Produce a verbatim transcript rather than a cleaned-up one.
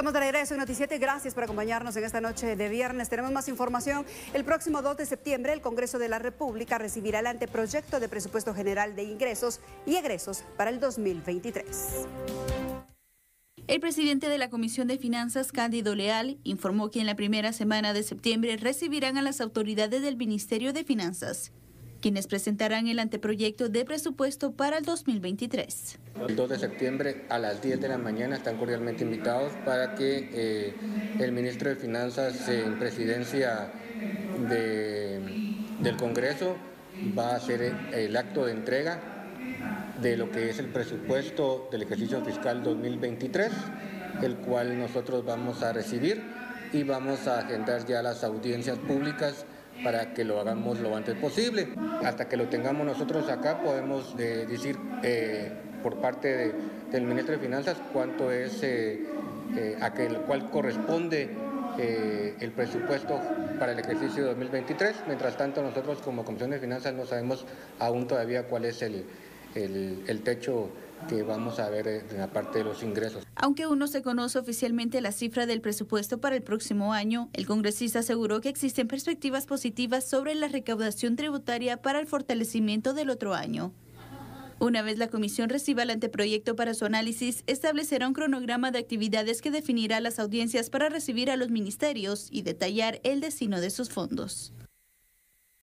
Estamos de regreso en Noticiete. Gracias por acompañarnos en esta noche de viernes. Tenemos más información. El próximo dos de septiembre, el Congreso de la República recibirá el anteproyecto de presupuesto general de ingresos y egresos para el dos mil veintitrés. El presidente de la Comisión de Finanzas, Cándido Leal, informó que en la primera semana de septiembre recibirán a las autoridades del Ministerio de Finanzas, quienes presentarán el anteproyecto de presupuesto para el dos mil veintitrés. El dos de septiembre a las diez de la mañana están cordialmente invitados para que eh, el ministro de Finanzas en presidencia de, del Congreso va a hacer el acto de entrega de lo que es el presupuesto del ejercicio fiscal dos mil veintitrés, el cual nosotros vamos a recibir y vamos a agendar ya las audiencias públicas para que lo hagamos lo antes posible. Hasta que lo tengamos nosotros acá podemos eh, decir eh, por parte de, del ministro de Finanzas cuánto es, eh, eh, a que, el cual corresponde eh, el presupuesto para el ejercicio dos mil veintitrés. Mientras tanto, nosotros como Comisión de Finanzas no sabemos aún todavía cuál es el, el, el techo que vamos a ver en la parte de los ingresos. Aunque aún no se conoce oficialmente la cifra del presupuesto para el próximo año, el congresista aseguró que existen perspectivas positivas sobre la recaudación tributaria para el fortalecimiento del otro año. Una vez la comisión reciba el anteproyecto para su análisis, establecerá un cronograma de actividades que definirá las audiencias para recibir a los ministerios y detallar el destino de sus fondos.